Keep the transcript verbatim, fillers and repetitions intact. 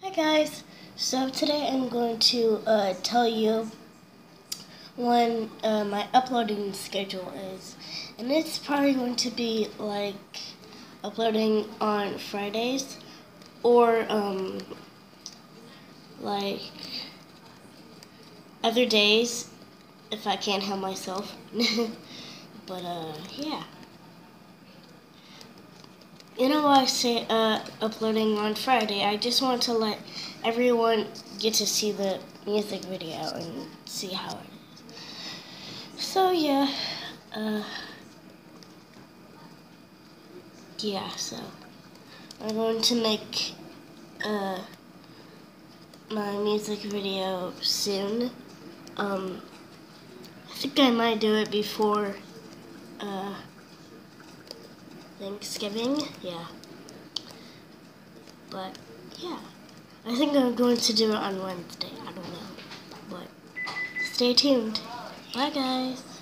Hi guys, so today I'm going to uh, tell you when uh, my uploading schedule is, and it's probably going to be like uploading on Fridays or um, like other days if I can't help myself. But uh, yeah. You know why I say uh, uploading on Friday? I just want to let everyone get to see the music video and see how it is. So yeah, uh, yeah. So I'm going to make uh, my music video soon. Um, I think I might do it before uh, Thanksgiving. Yeah, but yeah. I think I'm going to do it on Wednesday. I don't know. But stay tuned. Bye, guys.